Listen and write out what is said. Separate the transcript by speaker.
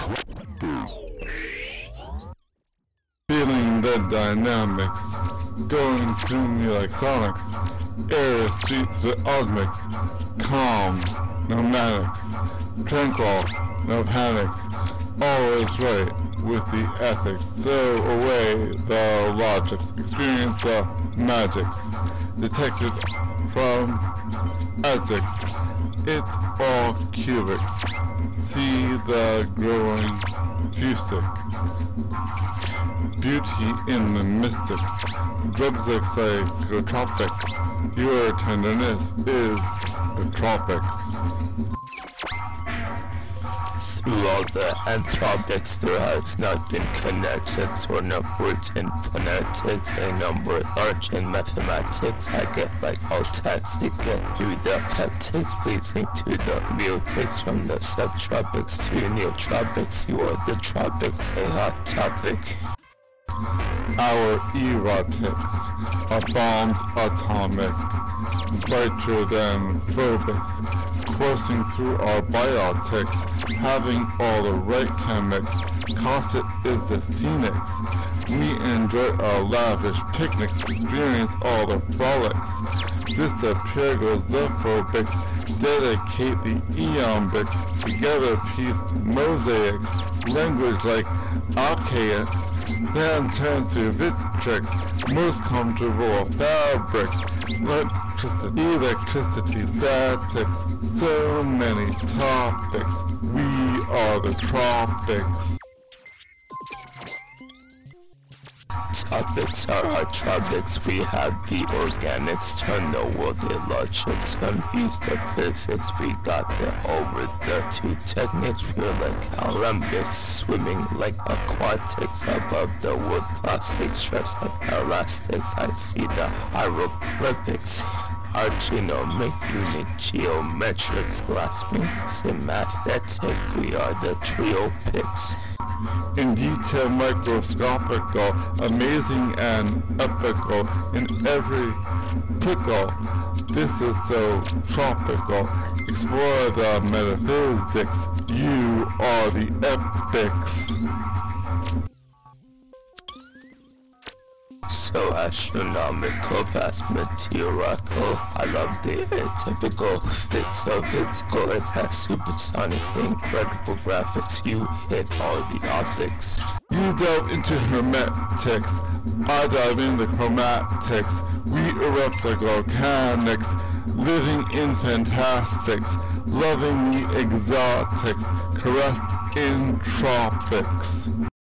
Speaker 1: Feeling the dynamics, going to me like sonics, air streets with osmics, calm, no manics, tranquil, no panics, always right with the ethics, throw away the logics, experience the magics, detected from ALTAXICS, it's all cubics, see the growing fustic, beauty in the mystics, drugs like psychotropics, your tenderness is the tropics.
Speaker 2: Through all the anthropics, there has not been kinetics or numbers in phonetics, a number large in mathematics. I get like ALTAXICS, get through the peptics, pleasing to the MIOTICS, from the subtropics to neotropics. You are the tropics, a hot topic.
Speaker 1: Our erotics are bombs atomic, brighter than phobics, coursing through our biotics, having all the right chemics, cosset is the scenics. We enjoy our lavish picnics, experience all the frolics. Disappear goes the phobics, dedicate the iambics, together piece mosaics, language like alcaics, then turns to vitrics, most comfortable fabrics, electricity, statics, so many topics, we are the tropics.
Speaker 2: Topics are our tropics, we have the organics, turn the world illogics, confused the physics, we got there over the two techniques, we're like arambics, swimming like aquatics, above the wood classics, stretched like elastics, I see the hieroglyphics. Our genomic, unique geometrics, grasping, sympathetic, we are the Tropics.
Speaker 1: In detail microscopical, amazing and epical, in every pickle, this is so tropical, explore the metaphysics, you are the epics.
Speaker 2: So astronomical, past material, I love the atypical, it's so physical, it has supersonic, incredible graphics, you hit all the optics.
Speaker 1: You delve into hermetics, I dive in the chromatics, we erupt the volcanics, living in fantastics, loving the exotics, caressed in tropics.